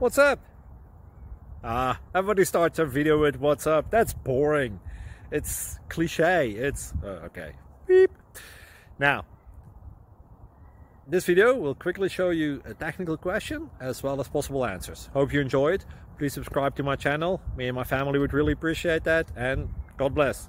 What's up? Everybody starts a video with what's up. That's boring. It's cliche. It's okay. Beep. Now, this video will quickly show you a technical question as well as possible answers. Hope you enjoyed. Please subscribe to my channel. Me and my family would really appreciate that, and God bless.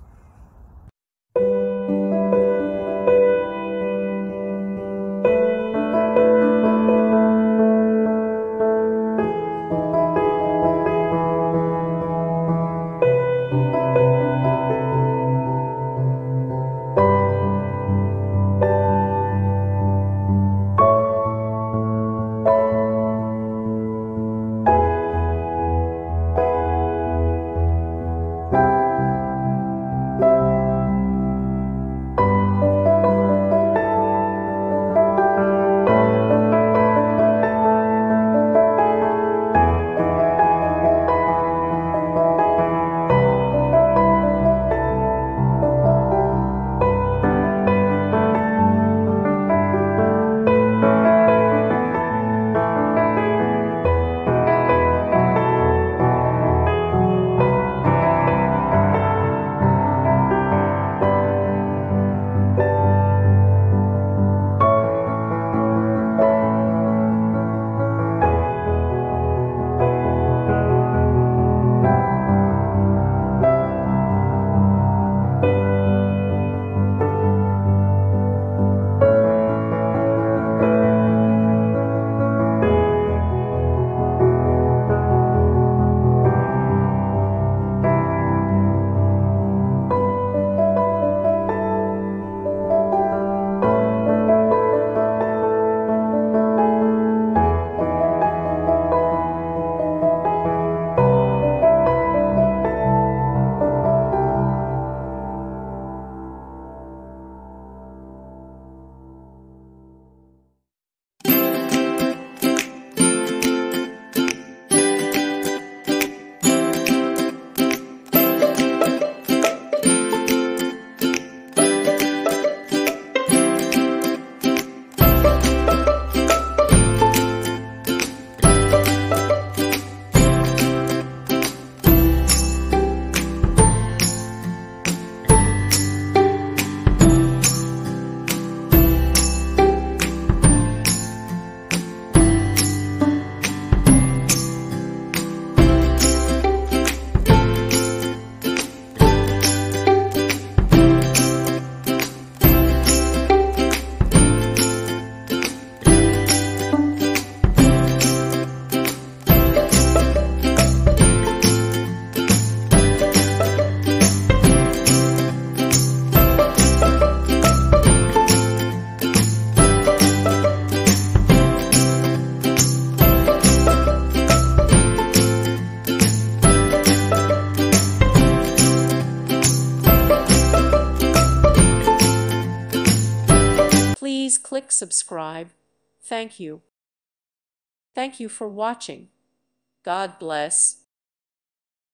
Please click subscribe. Thank you. Thank you for watching. God bless.